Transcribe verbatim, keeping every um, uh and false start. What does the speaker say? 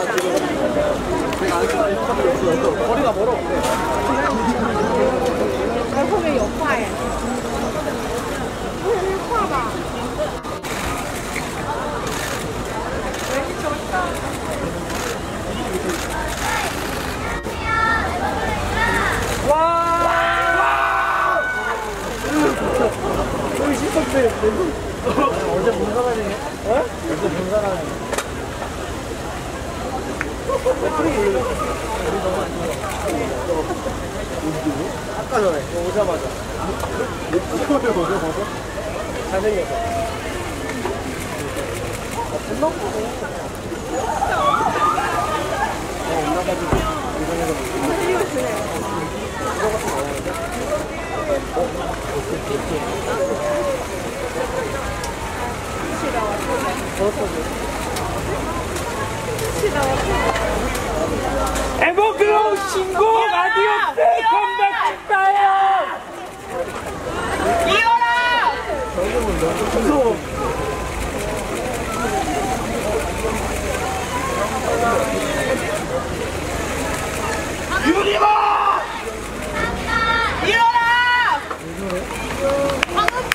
거리가 멀어. 然后后面有画耶，不是那画吧？ 여기 씻었대. 어제 본 사람이, 어? 어제 본 사람이. 아까 전에 오자마자. 오자마자 오자마자? 잘생겼어. 아, 금방 보네. 어, 올라가지고 이동해서 이거 주네. 이거 같은 거 나오는데? 어? 오케이, 오케이. 에버글로우 신곡 아디오스 컴백 축하해요! 이어라! 무서워. 유니버! 일어나! 방금